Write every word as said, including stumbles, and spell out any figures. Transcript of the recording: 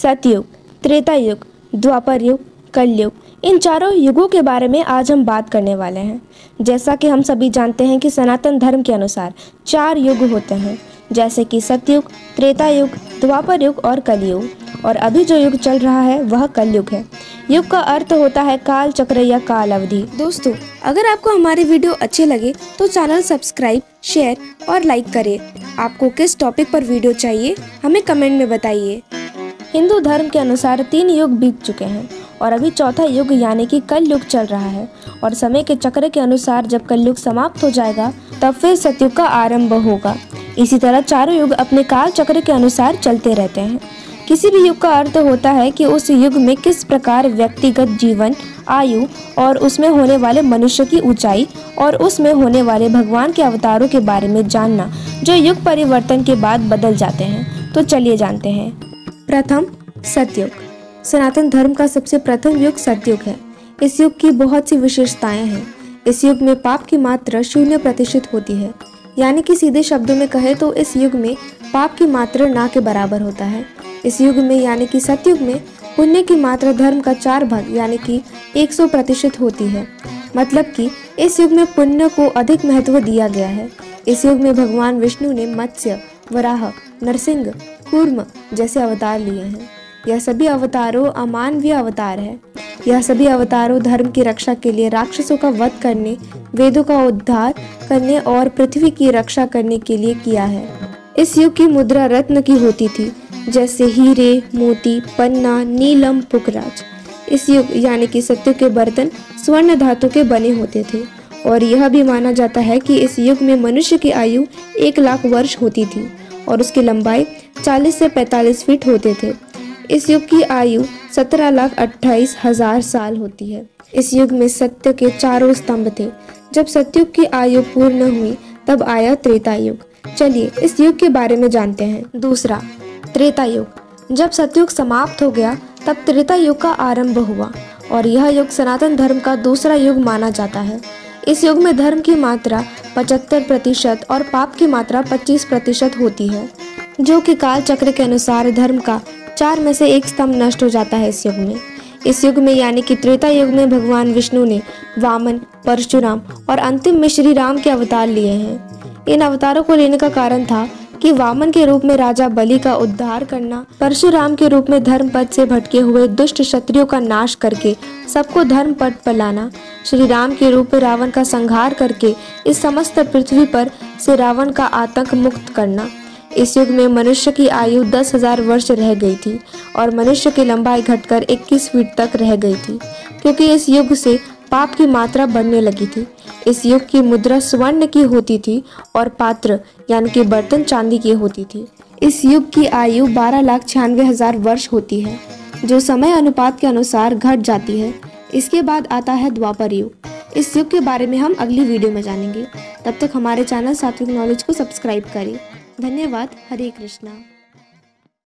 सतयुग, त्रेता युग, द्वापर युग, कलयुग, इन चारों युगों के बारे में आज हम बात करने वाले हैं। जैसा कि हम सभी जानते हैं कि सनातन धर्म के अनुसार चार युग होते हैं, जैसे कि सतयुग, त्रेता युग, द्वापर युग और कलयुग। और अभी जो युग चल रहा है वह कलयुग है। युग का अर्थ होता है काल चक्र या काल अवधि। दोस्तों, अगर आपको हमारी वीडियो अच्छी लगे तो चैनल सब्सक्राइब, शेयर और लाइक करें। आपको किस टॉपिक पर वीडियो चाहिए हमें कमेंट में बताइए। हिंदू धर्म के अनुसार तीन युग बीत चुके हैं और अभी चौथा युग यानी कि कलयुग चल रहा है। और समय के चक्र के अनुसार जब कलयुग समाप्त हो जाएगा तब फिर सतयुग का आरंभ होगा। इसी तरह चारों युग अपने काल चक्र के अनुसार चलते रहते हैं। किसी भी युग का अर्थ होता है कि उस युग में किस प्रकार व्यक्तिगत जीवन, आयु और उसमें होने वाले मनुष्य की ऊंचाई और उसमें होने वाले भगवान के अवतारों के बारे में जानना, जो युग परिवर्तन के बाद बदल जाते हैं। तो चलिए जानते हैं। प्रथम, सतयुग। सनातन धर्म का सबसे प्रथम युग सतयुग है। इस युग की बहुत सी विशेषताएं हैं। इस युग में पाप की मात्रा शून्य प्रतिशत होती है, यानी कि सीधे शब्दों में कहे तो इस युग में पाप की मात्रा ना के बराबर होता है। इस युग में यानी कि सतयुग में पुण्य की मात्रा धर्म का चार भाग यानी कि सौ प्रतिशत होती है। मतलब कि इस युग में पुण्य को अधिक महत्व दिया गया है। इस युग में भगवान विष्णु ने मत्स्य, वराह, नरसिंह, कूर्म जैसे अवतार लिए हैं। यह सभी अवतारों अमानवीय अवतार है। यह सभी अवतारों धर्म की रक्षा के लिए राक्षसों का वध करने, वेदों का उद्धार करने और पृथ्वी की रक्षा करने के लिए किया है। इस युग की मुद्रा रत्न की होती थी, जैसे हीरे, मोती, पन्ना, नीलम, पुखराज। इस युग यानी कि सतयुग के बर्तन स्वर्ण धातु के बने होते थे और यह भी माना जाता है कि इस युग में मनुष्य की आयु एक लाख वर्ष होती थी और उसकी लंबाई चालीस से पैंतालीस फीट होते थे। इस युग की आयु सत्रह लाख अट्ठाईस हजार साल होती है। इस युग में सत्य के चारों स्तंभ थे। जब सतयुग की आयु पूर्ण हुई तब आया त्रेता युग। चलिए इस युग के बारे में जानते हैं। दूसरा, त्रेता युग। जब सतयुग समाप्त हो गया तब त्रेता युग का आरंभ हुआ और यह युग सनातन धर्म का दूसरा युग माना जाता है। इस युग में धर्म की मात्रा पचहत्तर प्रतिशत और पाप की मात्रा पच्चीस प्रतिशत होती है, जो कि काल चक्र के अनुसार धर्म का चार में से एक स्तंभ नष्ट हो जाता है। इस युग में इस युग में यानी कि त्रेता युग में भगवान विष्णु ने वामन, परशुराम और अंतिम में श्री राम के अवतार लिए हैं। इन अवतारों को लेने का कारण था कि वामन के रूप में राजा बलि का उद्धार करना, परशुराम के रूप में धर्म पथ से भटके हुए दुष्ट क्षत्रियों का नाश करके सबको धर्म पथ पर लाना, श्री राम के रूप में रावण का संहार करके इस समस्त पृथ्वी पर से रावण का आतंक मुक्त करना। इस युग में मनुष्य की आयु दस हजार वर्ष रह गई थी और मनुष्य की लंबाई घटकर इक्कीस फीट तक रह गई थी, क्योंकि इस युग से पाप की मात्रा बढ़ने लगी थी। इस युग की मुद्रा स्वर्ण की होती थी और पात्र यानी कि बर्तन चांदी की होती थी। इस युग की आयु बारह लाख छियानवे हजार वर्ष होती है, जो समय अनुपात के अनुसार घट जाती है। इसके बाद आता है द्वापर युग। इस युग के बारे में हम अगली वीडियो में जानेंगे। तब तक हमारे चैनल सात्विक नॉलेज को सब्सक्राइब करें। धन्यवाद। हरे कृष्णा।